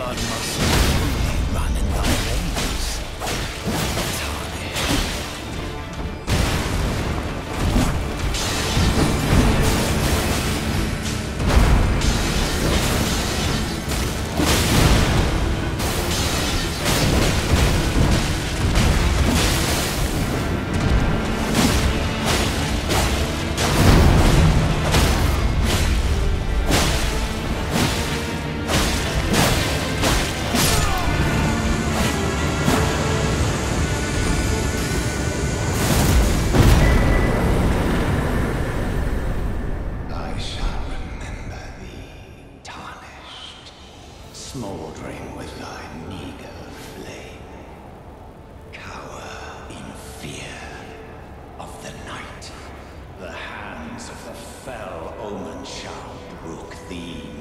blood must truly run in thy veins. Tarnished. Smoldering with thy meager flame, cower in fear of the night. The hands of the fell omen shall brook thee